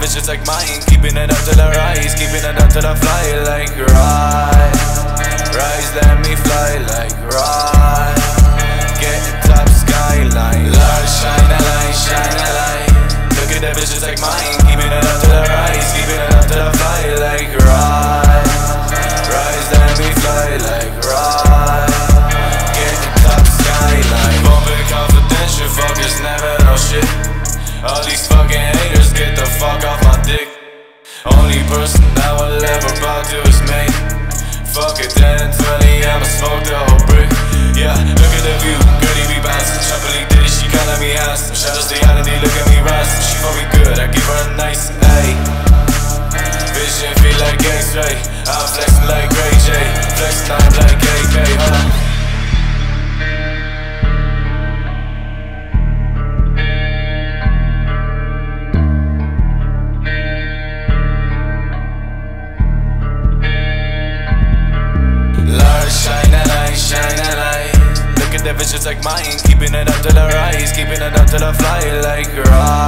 vision like mine, keeping it up till I rise, keeping it up till I fly like rise, let me fly like rise, getting top skyline, light, shine a light, shine a light. Look at the visions like mine, keeping it up till I rise, keeping it up till I fly like rise, let me fly like rise, getting top skyline. Bumping confidential, fuckers never know shit. All these fucking haters get the fuck off my dick. Only person I will ever bow to is me. Fuck it, 10, 20, I'ma smoke the whole brick. Yeah, look at the view, girlie be bouncing, shuffling diddy, she calling me handsome. Shadows reality, look at me rising, she for me good, I give her a nice, ayy. Vision feel like X-ray, I'm flexing like Ray J, flexing I'm like AK, shine a light. Look at the visions like mine, keeping it up till I rise, keeping it up till I fly like